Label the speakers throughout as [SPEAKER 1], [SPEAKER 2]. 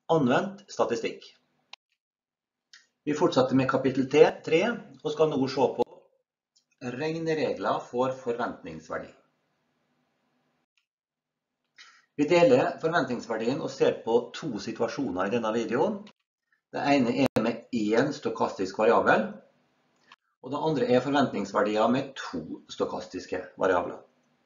[SPEAKER 1] Anvendt statistikk. Vi fortsetter med kapittel 3 og skal nå se på regneregler for forventningsverdi. Vi deler forventningsverdien og ser på to situasjoner i denne videoen. Det ene er med én stokastisk variabel, og det andre er forventningsverdier med to stokastiske variabler.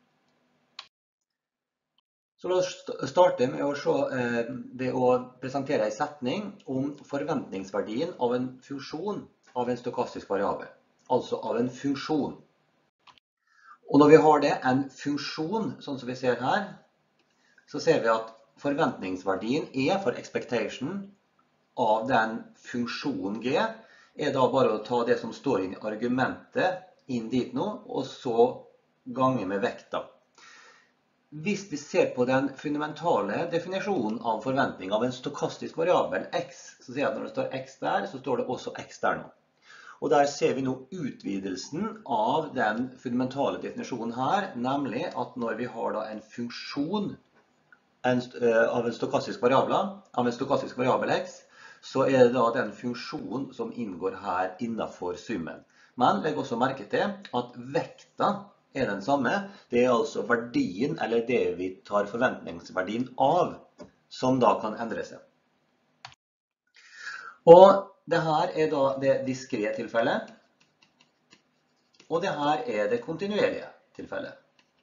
[SPEAKER 1] Så la oss starte med å se ved å presentere en setning om forventningsverdien av en funksjon av en stokastisk variabel, altså av en funksjon. Og når vi har det, en funksjon, sånn som vi ser her, så ser vi at forventningsverdien E for expectation av den funksjonen G er da bare å ta det som står inn i argumentet inn dit nå, og så gange med vekta. Hvis vi ser på den fundamentale definisjonen av forventning av en stokastisk variabel x, så ser jeg at når det står x der, så står det også x der nå. Og der ser vi nå utvidelsen av den fundamentale definisjonen her, nemlig at når vi har da en funksjon av en stokastisk variabel x, så er det da den funksjonen som inngår her innenfor summen. Men legg også merke til at vekta er den samme. Det er altså verdien, eller det vi tar forventningsverdien av, som da kan endre seg. Og det her er da det diskrete tilfellet, og det her er det kontinuerlige tilfellet.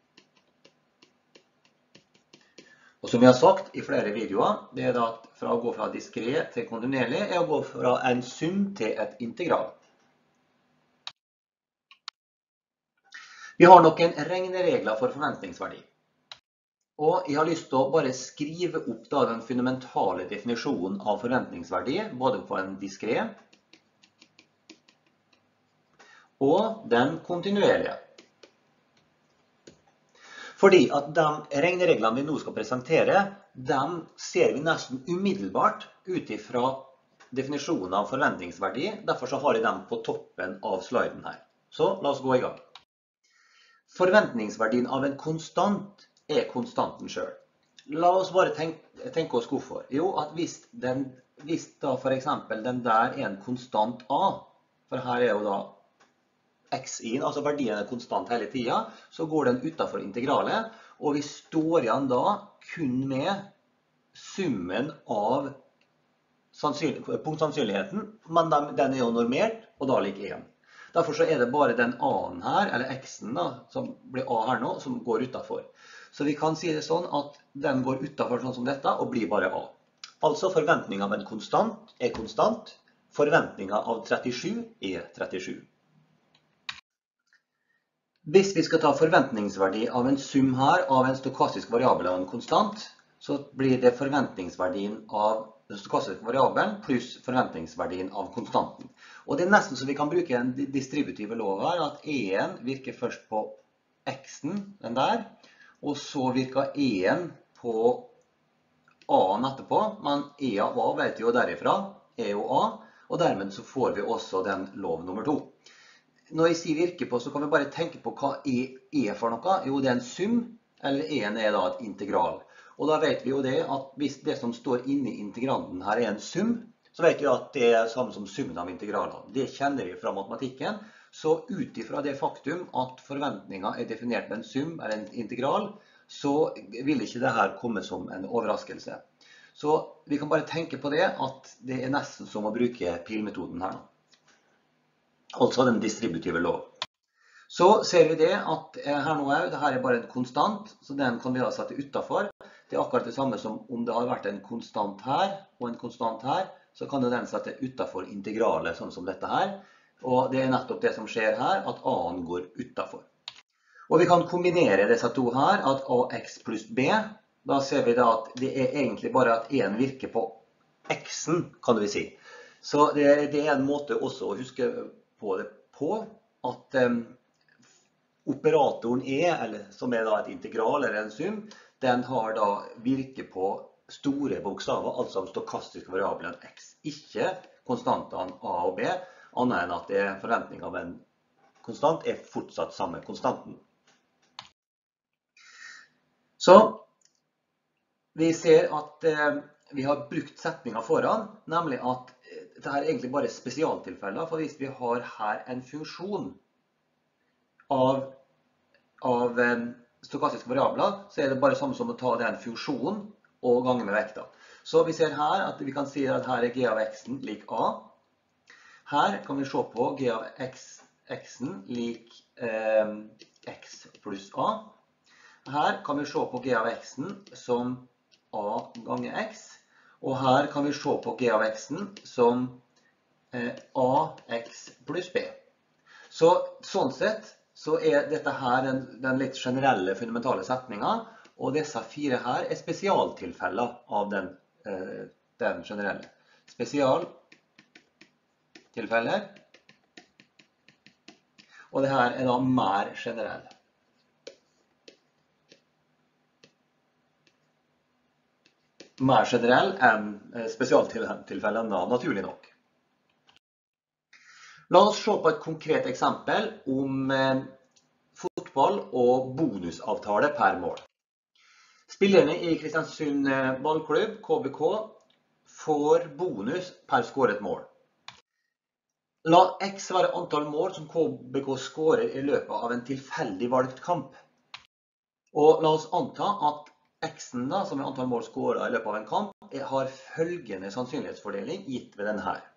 [SPEAKER 1] Og som vi har sagt i flere videoer, det er da at fra å gå fra diskret til kontinuerlig er å gå fra en sum til et integral. Vi har noen regneregler for forventningsverdi. Og jeg har lyst til å bare skrive opp da den fundamentale definisjonen av forventningsverdi, både på en diskret og den kontinuerlige. Fordi at de regnereglene vi nå skal presentere, de ser vi nesten umiddelbart ut fra definisjonen av forventningsverdi. Derfor så har jeg dem på toppen av sliden her. Så la oss gå i gang. Forventningsverdien av en konstant er konstanten selv. La oss bare tenke oss hvorfor. Jo, at hvis da for eksempel den der er en konstant A, for her er jo da x-in, altså verdien er konstant hele tiden, så går den utenfor integralet, og vi står igjen da kun med summen av punktsannsynligheten, men den er jo normert, og da lik 1. Derfor så er det bare den A-en her, eller X-en da, som blir A her nå, som går utenfor. Så vi kan si det sånn at den går utenfor sånn som dette, og blir bare A. Altså forventningen av en konstant er konstant, forventningen av 37 er 37. Hvis vi skal ta forventningsverdi av en sum her, av en stokastisk variabel og en konstant, så blir det forventningsverdien av den stokastiske variabelen pluss forventningsverdien av konstanten. Og det er nesten så vi kan bruke en distributive lov her, at E-en virker først på X-en, den der, og så virker E-en på A-en etterpå, men E av A vet vi jo derifra, er jo A, og dermed så får vi også den lov nummer 2. Når jeg sier virker på, så kan vi bare tenke på hva E er for noe. Jo, det er en sum, eller E-en er da et integral. Og da vet vi jo det at hvis det som står inne i integranden her er en sum, så vet vi at det er samme som summen av integralene. Det kjenner vi fra matematikken, så utifra det faktum at forventningen er definert med en sum eller en integral, så vil ikke det her komme som en overraskelse. Så vi kan bare tenke på det at det er nesten som å bruke pilmetoden her nå. Altså den distributive lov. Så ser vi det at her nå er det her er bare en konstant, så den kan vi da sette utenfor. Det er akkurat det samme som om det har vært en konstant her og en konstant her, så kan den sette utenfor integralet sånn som dette her. Og det er nettopp det som skjer her, at A-en går utenfor. Og vi kan kombinere disse to her, at AX pluss B, da ser vi da at det er egentlig bare at 1 virker på X-en, kan vi si. Så det er en måte også å huske på det på, at operatoren E, eller som er da et integral eller en sum, den har da virke på store bokstaver, altså den stokastiske variabelen x. Ikke konstantene A og B, annet enn at det er forventningen av en konstant er fortsatt samme konstanten. Så vi ser at vi har brukt setninger foran, nemlig at dette her er egentlig bare spesialtilfeller, for hvis vi har her en funksjon av stokastiske variabler, så er det bare samme som å ta den funksjonen og gange med vekta. Så vi ser her at vi kan si at her er g av x-en lik a. Her kan vi se på g av x-en lik x pluss a. Her kan vi se på g av x-en som a ganger x. Og her kan vi se på g av x-en som ax pluss b. Så sånn sett så er dette her den litt generelle fundamentale setningen, og disse fire her er spesialtilfeller av den generelle. Spesialtilfeller, og det her er da mer generell. Mer generell enn spesialtilfellene da, naturlig nok. La oss se på et konkret eksempel om fotball og bonusavtale per mål. Spillerne i Kristiansund ballklubb, KBK, får bonus per skåret mål. La x være antall mål som KBK skårer i løpet av en tilfeldig valgt kamp. Og la oss anta at x-en da, som er antall mål skåret i løpet av en kamp, har følgende sannsynlighetsfordeling gitt ved denne her.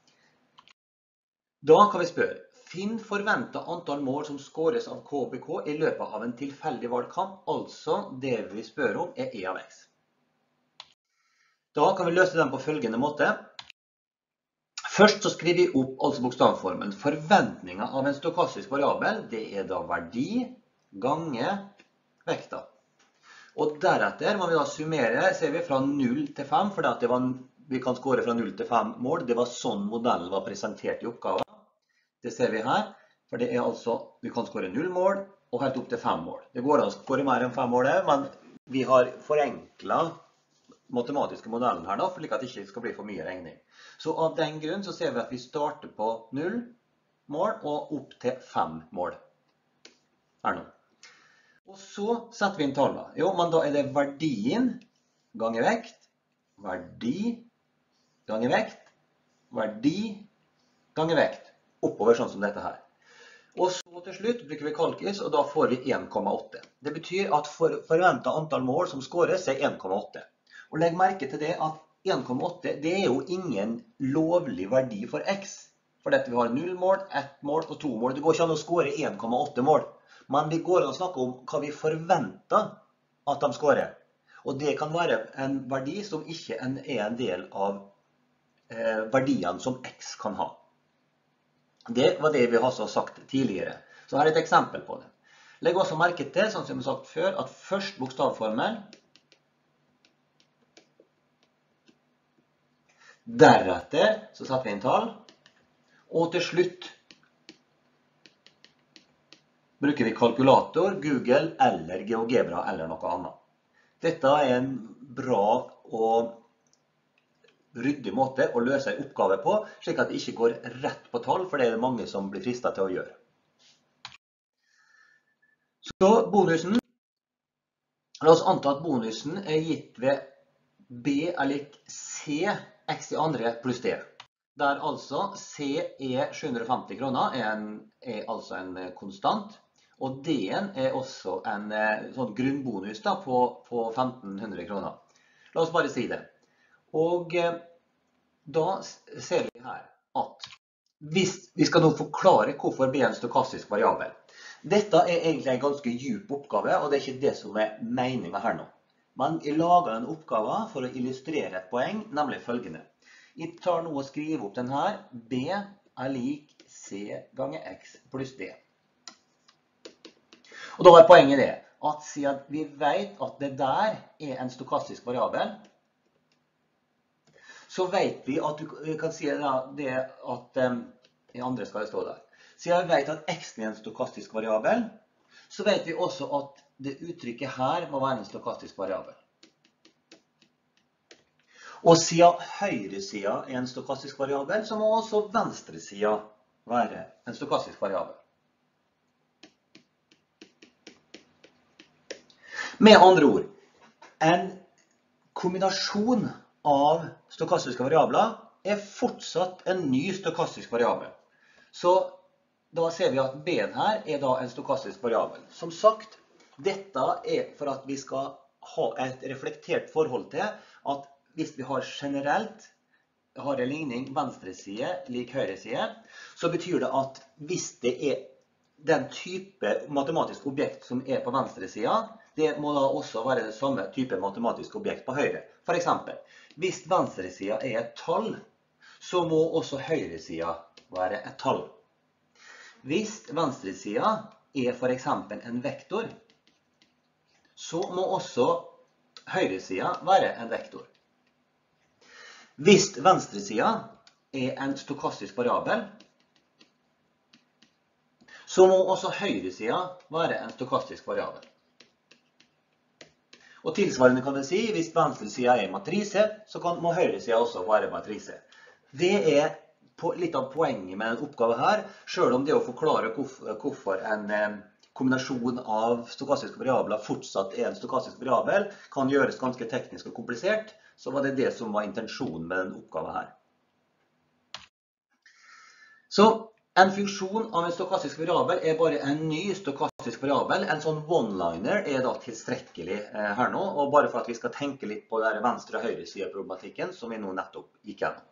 [SPEAKER 1] Da kan vi spørre, finn forventet antall mål som skåres av KBK i løpet av en tilfeldig valgt kamp, altså det vi spør om er e av x. Da kan vi løse den på følgende måte. Først så skriver vi opp altså bokstavformen. Forventningen av en stokastisk variabel, det er da verdi gange vekta. Og deretter må vi da summere, ser vi, fra 0 til 5, for vi kan skåre fra 0 til 5 mål. Det var sånn modellen var presentert i oppgaven. Det ser vi her, for det er altså, vi kan skåre 0 mål og helt opp til 5 mål. Det går an å skåre mer enn 5 mål, men vi har forenklet matematiske modellen her da, for at det ikke skal bli for mye regning. Så av den grunn så ser vi at vi starter på 0 mål og opp til 5 mål. Her nå. Og så setter vi inn tallene. Jo, men da er det verdien ganger vekt, verdi ganger vekt, verdi ganger vekt. Oppover sånn som dette her. Og så til slutt bruker vi kalkis, og da får vi 1,8. Det betyr at forventet antall mål som skåres er 1,8. Og legg merke til det at 1,8 det er jo ingen lovlig verdi for x. For dette vi har 0 mål, 1 mål og 2 mål. Det går ikke an å skåre 1,8 mål. Men vi går an å snakke om hva vi forventer at de skårer. Og det kan være en verdi som ikke er en del av verdiene som x kan ha. Det var det vi har sagt tidligere. Så her er et eksempel på det. Legg også merke til, sånn som vi har sagt før, at først bokstavformel, deretter så setter vi inn tall, og til slutt bruker vi kalkulator, Google eller GeoGebra eller noe annet. Dette er en bra og ryddig måte å løse en oppgave på, slik at det ikke går rett på tall, for det er det mange som blir fristet til å gjøre. Så bonusen, la oss anta at bonusen er gitt ved b er lik c x i andre pluss d. Der altså c er 750 kroner, er altså en konstant, og d-en er også en sånn grunnbonus da, på 1500 kroner. La oss bare si det. Og da ser vi her at hvis vi skal nå forklare hvorfor b er en stokastisk variabel. Dette er egentlig en ganske djup oppgave, og det er ikke det som er meningen her nå. Men jeg lager en oppgave for å illustrere et poeng, nemlig følgende. Jeg tar nå og skriver opp den her. B er lik c ganger x pluss d. Og da er poenget det, at siden vi vet at det der er en stokastisk variabel, så vet vi at du kan si det at i andre skal det stå der. Siden vi vet at x er en stokastisk variabel, så vet vi også at det uttrykket her må være en stokastisk variabel. Og siden høyresiden er en stokastisk variabel, så må også venstresiden være en stokastisk variabel. Med andre ord, en kombinasjon av stokastiske variabler er fortsatt en ny stokastisk variabel. Så da ser vi at B-en her er da en stokastisk variabel. Som sagt, dette er for at vi skal ha et reflektert forhold til at hvis vi har generelt har en ligning venstre side lik høyre side, så betyr det at hvis det er den type matematisk objekt som er på venstre side, det må da også være det samme type matematisk objekt på høyre. For eksempel, hvis venstre side er et tall, så må også høyre side være et tall. Hvis venstre side er for eksempel en vektor, så må også høyre side være en vektor. Hvis venstre side er en stokastisk variabel, så må også høyre side være en stokastisk variabel. Og tilsvarende kan det si, hvis venstre side er en matrise, så må høyre side også være matrise. Det er litt av poenget med denne oppgaven her, selv om det å forklare hvorfor en kombinasjon av stokastiske variabler fortsatt er en stokastisk variabel, kan gjøres ganske teknisk og komplisert, så var det det som var intensjonen med denne oppgaven her. Så en funksjon av en stokastisk variabel er bare en ny stokastisk variabel. En sånn one-liner er da tilstrekkelig her nå, og bare for at vi skal tenke litt på den venstre og høyre side problematikken som vi nå nettopp gikk gjennom.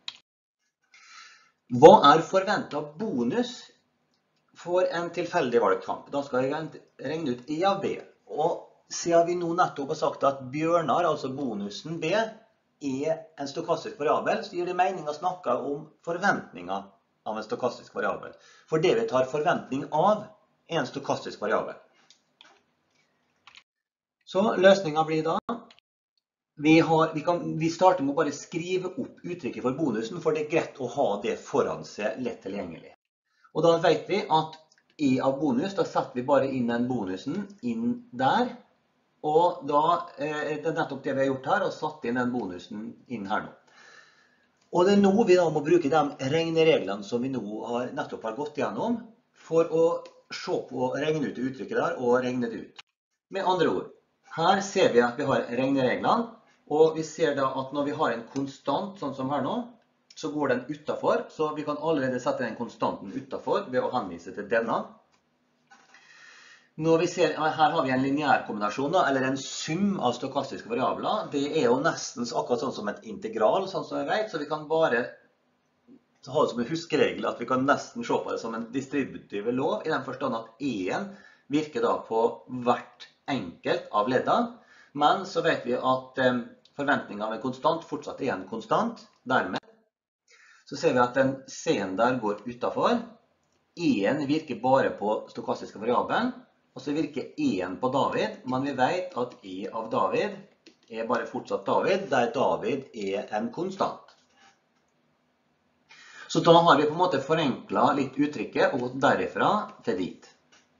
[SPEAKER 1] Hva er forventet bonus for en tilfeldig valgt kamp? Da skal jeg regne ut E av B. Og siden vi nå nettopp har sagt at Bjørnar, altså bonusen B, er en stokastisk variabel, så gir det mening å snakke om forventninger av en stokastisk variabel. For det vi tar forventning av er en stokastisk variabel. Så løsningen blir da, vi starter med å bare skrive opp uttrykket for bonusen, for det er greit å ha det foran seg lett tilgjengelig. Og da vet vi at E av bonus, da setter vi bare inn den bonusen inn der, og da er det nettopp det vi har gjort her, og satt inn den bonusen inn her nå. Og det er nå vi da må bruke de regnereglene som vi nå nettopp har gått gjennom, for å se på regne ut uttrykket der, og regne det ut. Med andre ord, her ser vi at vi har regnereglene, og vi ser da at når vi har en konstant, sånn som her nå, så går den utenfor, så vi kan allerede sette den konstanten utenfor ved å henvise til denne. Når vi ser, her har vi en lineær kombinasjon, eller en sum av stokastiske variabler. Det er jo nesten akkurat sånn som et integral, sånn som jeg vet, så vi kan bare ha det som en huskeregel at vi kan nesten se på det som en distributive lov, i den forstand at E-en virker da på hvert enkelt av leddene, men så vet vi at forventningen av en konstant fortsatt er en konstant. Dermed så ser vi at den C-en der går utenfor. E-en virker bare på stokastiske variabelen, og så virker E-en på David, men vi vet at E av David er bare fortsatt David, der David er en konstant. Så da har vi på en måte forenklet litt uttrykket og gått derifra til dit.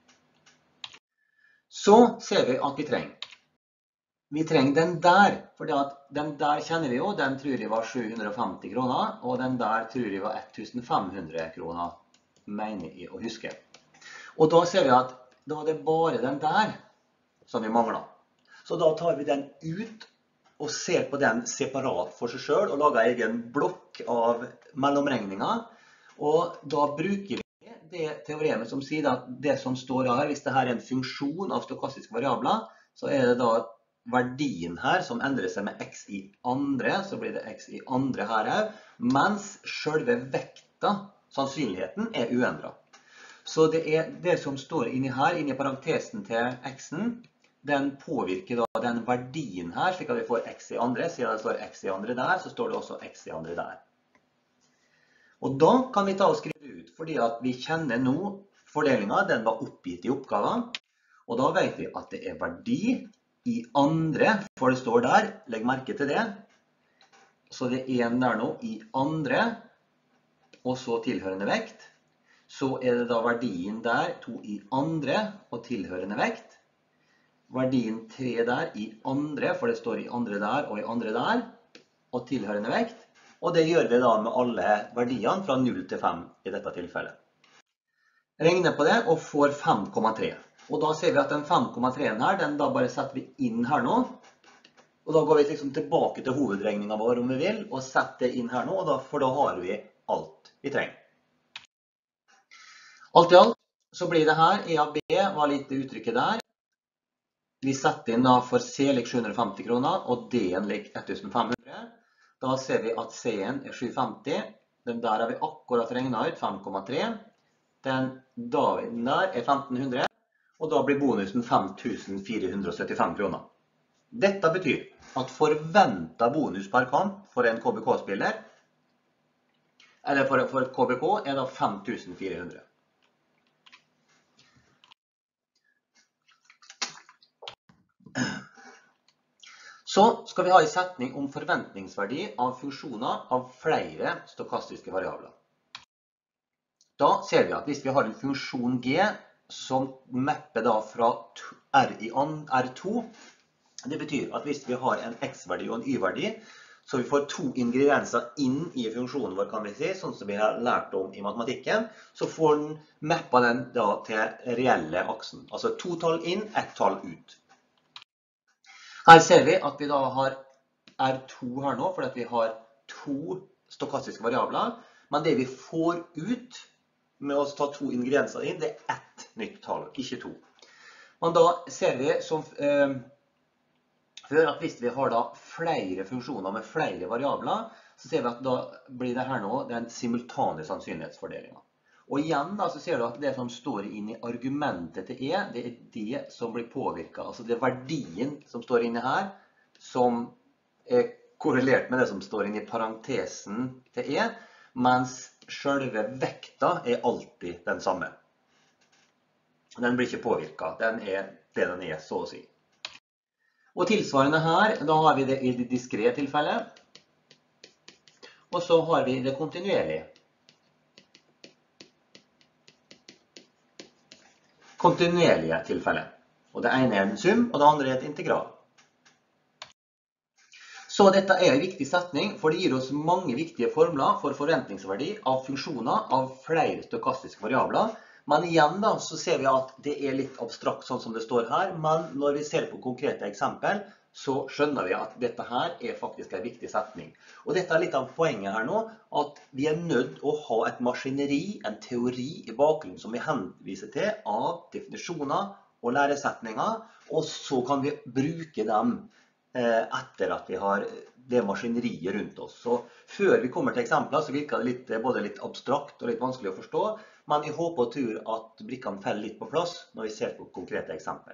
[SPEAKER 1] Så ser vi at vi trenger den der, for den der kjenner vi jo, den tror jeg var 750 kroner, og den der tror jeg var 1500 kroner, mener jeg å huske. Og da ser vi at da er det bare den der som vi mangler. Så da tar vi den ut og ser på den separat for seg selv, og lager egen blokk av mellomregninger. Og da bruker vi det teoremet som sier at det som står her, hvis dette er en funksjon av stokastiske variabler, så er det da verdien her som endrer seg med x i andre, så blir det x i andre her, mens selve vekta, sannsynligheten, er uendret. Så det er det som står inni her, inni parentesen til x-en, den påvirker da den verdien her, slik at vi får x i andre. Siden det står x i andre der, så står det også x i andre der. Og da kan vi ta og skrive det ut, fordi at vi kjenner nå fordelingen, den var oppgitt i oppgaven. Og da vet vi at det er verdi i andre, for det står der, legg merke til det. Så det er en der nå i andre, og så tilhørende vekt. Så er det da verdien der, 2 i andre, og tilhørende vekt. Verdien 3 der i andre, for det står i andre der og i andre der, og tilhørende vekt. Og det gjør vi da med alle verdiene fra 0 til 5 i dette tilfellet. Regner på det og får 5,3. Og da ser vi at den 5,3 her, den da bare setter vi inn her nå. Og da går vi liksom tilbake til hovedregningen vår om vi vil, og setter det inn her nå, for da har vi alt vi trenger. Alt i alt så blir det her, E av B var litt uttrykket der. Vi setter inn da for C lik 750 kroner, og D-en lik 1500. Da ser vi at C-en er 750. Den der har vi akkurat regnet ut, 5,3. Den der er 1500, og da blir bonusen 5475 kroner. Dette betyr at forventet bonus per kamp for en KBK-spiller, eller for et KBK, er da 5400. Så skal vi ha en setning om forventningsverdi av funksjoner av flere stokastiske variabler. Da ser vi at hvis vi har en funksjon G som mapper da fra R i R2, det betyr at hvis vi har en X-verdi og en Y-verdi, så vi får to ingredienser inn i funksjonen vår, kan vi si, sånn som vi har lært om i matematikken, så får den mappa den da til reelle aksen. Altså to tall inn, ett tall ut. Her ser vi at vi da har R2 her nå, fordi at vi har to stokastiske variabler, men det vi får ut med å ta to ingredienser inn, det er ett nytt tall, ikke to. Men da ser vi som før at hvis vi har da flere funksjoner med flere variabler, så ser vi at da blir det her nå den simultane sannsynlighetsfordelingen. Og igjen da så ser du at det som står inn i argumentet til E, det er det som blir påvirket. Altså det er verdien som står inne her, som er korrelert med det som står inne i parentesen til E, mens selve vekta er alltid den samme. Den blir ikke påvirket, den er det den er, så å si. Og tilsvarende her, da har vi det i det diskrete tilfellet, og så har vi det kontinuerlige. Kontinuerlige tilfellet. Og det ene er en sum, og det andre er et integral. Så dette er en viktig setning, for det gir oss mange viktige formler for forventningsverdi av funksjoner av flere stokastiske variabler. Men igjen da, så ser vi at det er litt abstrakt sånn som det står her, men når vi ser på konkrete eksempel, så skjønner vi at dette her er faktisk en viktig setning. Og dette er litt av poenget her nå, at vi er nødt å ha et maskineri, en teori i bakgrunnen som vi henviser til av definisjoner og læresetninger, og så kan vi bruke dem etter at vi har det maskineriet rundt oss. Så før vi kommer til eksempler så virker det både litt abstrakt og litt vanskelig å forstå, men jeg håper og tror at brikkene faller litt på plass når vi ser på konkrete eksempler.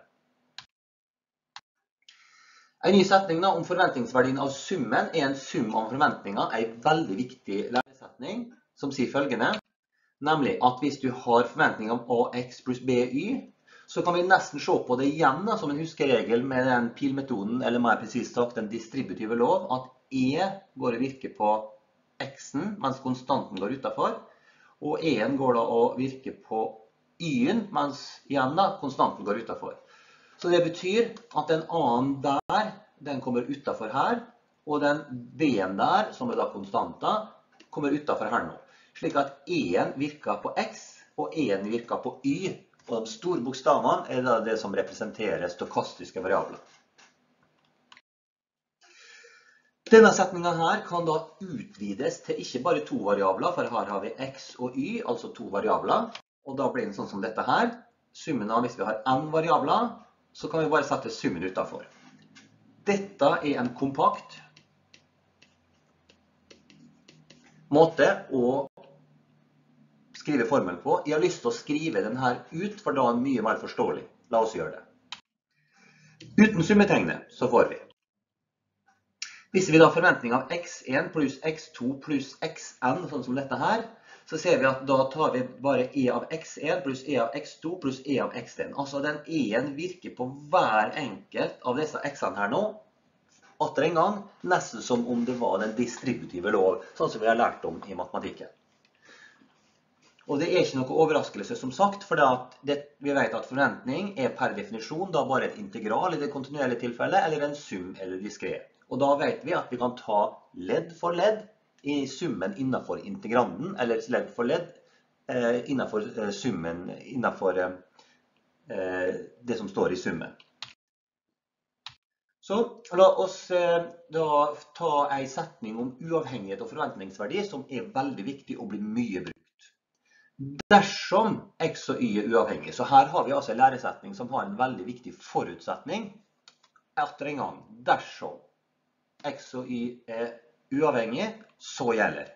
[SPEAKER 1] En ny setning om forventningsverdien av summen er en sum av forventninger, en veldig viktig læresetning som sier følgende, nemlig at hvis du har forventning om AX pluss BY, så kan vi nesten se på det igjen da, som en huskeregel med den pilmetoden, eller mer presist sagt den distributive lov, at E går å virke på X-en, mens konstanten går utenfor, og E-en går da å virke på Y-en, mens igjen da konstanten går utenfor. Så det betyr at den A-en der, den kommer utenfor her, og den B-en der, som er da konstanta, kommer utenfor her nå. Slik at E-en virker på X, og E-en virker på Y, og de store bokstavene er da det som representerer stokastiske variabler. Denne setningen her kan da utvides til ikke bare to variabler, for her har vi X og Y, altså to variabler, og da blir den sånn som dette her. Summen av, hvis vi har n variabler, så kan vi bare sette summen utenfor. Dette er en kompakt måte å skrive formelen på. Jeg har lyst til å skrive den her ut, for da er den mye mer forståelig. La oss gjøre det. Uten summetegnet så får vi. Hvis vi da har forventning av x1 pluss x2 pluss xn, sånn som dette her, så ser vi at da tar vi bare e av x1 pluss e av x2 pluss e av xn. Altså den e-en virker på hver enkelt av disse x-ene her nå, atter en gang, nesten som om det var den distributive lov, sånn som vi har lært om i matematikken. Og det er ikke noe overraskelse som sagt, for vi vet at forventning er per definisjon da bare et integral i det kontinuerlige tilfellet, eller en sum eller diskret. Og da vet vi at vi kan ta ledd for ledd i summen innenfor integranden, eller ledd for ledd innenfor summen, innenfor det som står i summen. Så la oss da ta en setning om uavhengighet og forventningsverdi som er veldig viktig og blir mye brukt. Dersom x og y er uavhengig, så her har vi altså en læresetning som har en veldig viktig forutsetning. Etter en gang, dersom x og y er uavhengig, så gjelder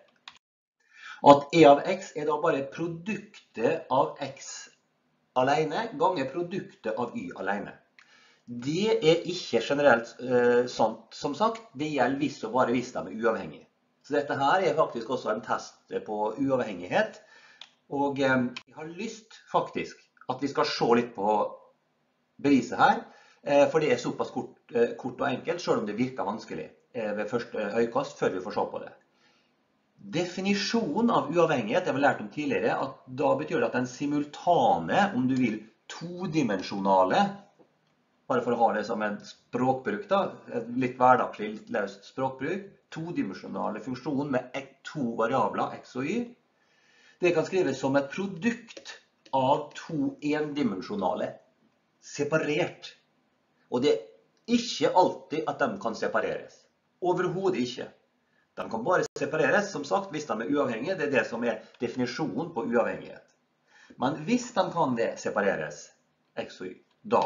[SPEAKER 1] at e av x er da bare produktet av x alene ganger produktet av y alene. Det er ikke generelt sant, som sagt. Det gjelder hvis og bare hvis de er uavhengige. Så dette her er faktisk også en test på uavhengighet. Og jeg har lyst faktisk at vi skal se litt på beviset her, for det er såpass kort og enkelt, selv om det virker vanskelig ved første øyekast før vi får se på det. Definisjonen av uavhengighet, det har vi lært om tidligere, at da betyr det at den simultane, om du vil, todimensjonale, bare for å ha det som en språkbruk da, litt hverdagslig, litt løst språkbruk, todimensjonale funksjon med to variabler, x og y, det kan skrives som et produkt av to endimensjonale, separert. Og det er ikke alltid at de kan separeres. Overhodet ikke. De kan bare separeres, som sagt, hvis de er uavhengige. Det er det som er definisjonen på uavhengighet. Men hvis de kan det separeres, x og y, da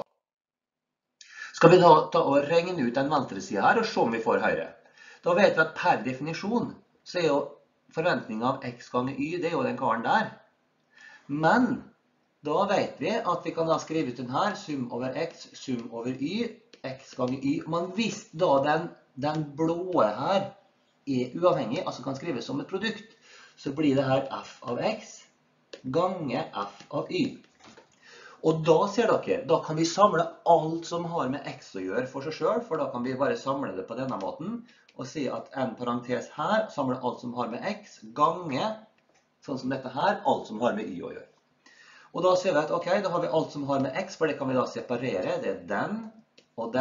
[SPEAKER 1] skal vi da ta og regne ut den venstre siden her og se om vi får høyre. Da vet vi at per definisjon så er jo forventningen av x ganger y, det er jo den karen der. Men da vet vi at vi kan da skrive ut den her, sum over x, sum over y, x ganger y. Men hvis da den blåe her er uavhengig, altså kan skrives som et produkt, så blir det her f av x ganger f av y. Og da ser dere, da kan vi samle alt som har med x å gjøre for seg selv, for da kan vi bare samle det på denne måten, og si at en parentes her samler alt som har med x, ganger, sånn som dette her, alt som har med y å gjøre. Og da ser vi at, ok, da har vi alt som har med x, for det kan vi da separere, det er den, og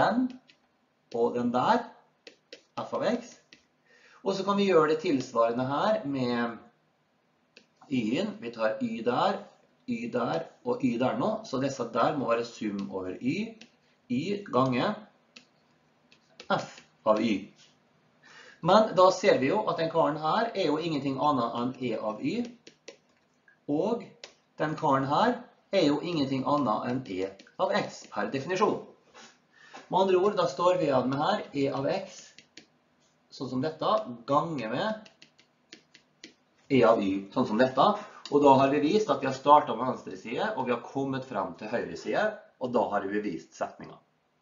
[SPEAKER 1] den der, f av x. Og så kan vi gjøre det tilsvarende her med y-en, vi tar y der og y der nå, så disse der må være sum over y ganger f av y. Men da ser vi jo at den karen her er jo ingenting annet enn e av y, og den karen her er jo ingenting annet enn e av x per definisjon. Med andre ord, da står vi igjen med her e av x, sånn som dette, ganger med e av y, sånn som dette. Og da har vi vist at vi har startet med venstre side, og vi har kommet frem til høyre side, og da har vi bevist setningen.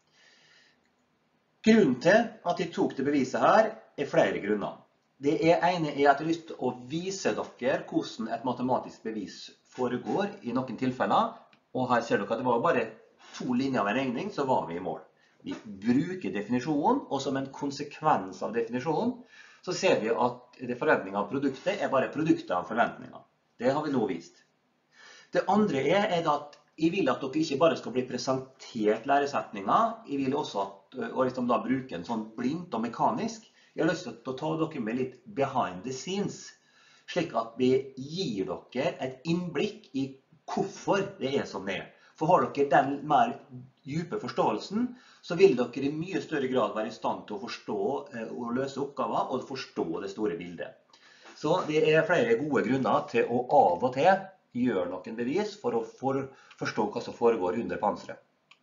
[SPEAKER 1] Grunnen til at jeg tok det beviset her er flere grunner. Det ene er at jeg har lyst til å vise dere hvordan et matematisk bevis foregår i noen tilfeller, og her ser dere at det var bare 2 linjer med regning, så var vi i mål. Vi bruker definisjonen, og som en konsekvens av definisjonen, så ser vi at forventningen av produktet er bare produktet av forventninger. Det har vi nå vist. Det andre er at jeg vil at dere ikke bare skal bli presentert læresetninger, jeg vil også liksom da bruke en sånn blindt og mekanisk. Jeg har lyst til å ta dere med litt behind the scenes, slik at vi gir dere et innblikk i hvorfor det er som det er. For har dere den mer dype forståelsen, så vil dere i mye større grad være i stand til å forstå og løse oppgaver og forstå det store bildet. Så det er flere gode grunner til å av og til gjøre noen bevis for å forstå hva som foregår under panseret.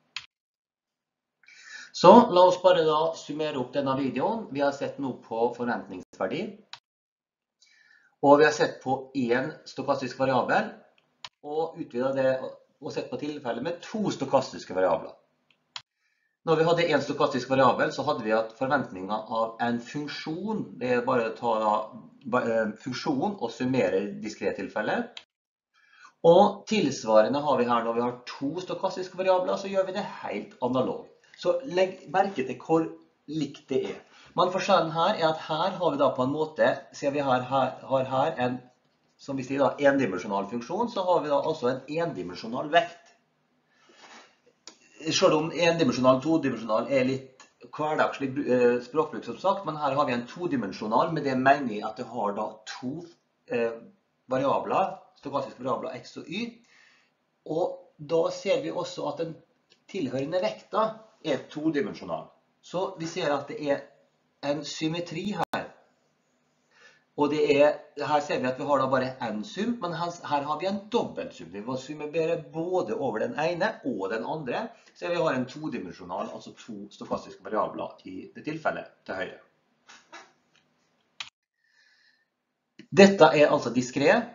[SPEAKER 1] Så la oss bare da summere opp denne videoen. Vi har sett nå på forventningsverdi, og vi har sett på en stokastisk variabel, og utvidet det og sett på tilfellet med 2 stokastiske variabler. Når vi hadde en stokastisk variabel, så hadde vi at forventningen av en funksjon, det er bare å ta funksjon og summere diskrete tilfeller. Og tilsvarende har vi her når vi har 2 stokastiske variabler, så gjør vi det helt analogt. Så legg merke til hvor likt det er. Men forskjellen her er at her har vi da på en måte, siden vi har her en, som vi sier da, endimensjonal funksjon, så har vi da også en endimensjonal vekt. Selv om endimensjonal og todimensjonal er litt hverdagslig språkbruk som sagt, men her har vi en todimensjonal, med det mener jeg at det har da 2 variabler, stokastiske variabler x og y, og da ser vi også at den tilhørende vekta er todimensjonal. Så vi ser at det er en symmetri her. Og her ser vi at vi har da bare en sum, men her har vi en dobbeltsum. Vi må summere både over den ene og den andre, så vi har en todimensional, altså to stokastiske variabler i det tilfellet til høyre. Dette er altså diskret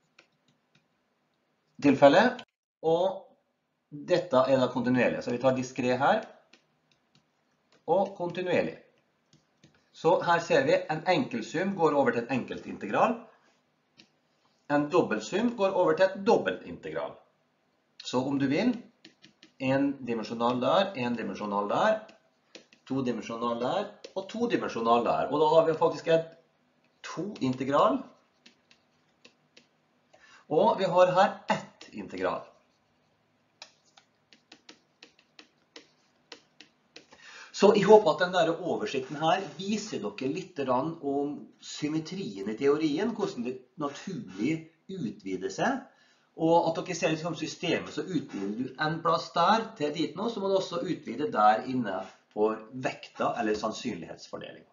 [SPEAKER 1] tilfelle, og dette er da kontinuerlig. Så vi tar diskret her, og kontinuerlig. Så her ser vi en enkelsum går over til en enkeltintegral. En dobbeltsum går over til et dobbeltintegral. Så om du vil, en dimensjonal der, en dimensjonal der, to dimensjonal der, og to dimensjonal der. Og da har vi faktisk et to-integral. Og vi har her ett integral. Så jeg håper at den der oversikten her viser dere litt om symmetrien i teorien, hvordan det naturlig utvider seg, og at dere ser liksom systemet, så utvider du en plass der til dit nå, så må du også utvide der inne for vekta eller sannsynlighetsfordeling.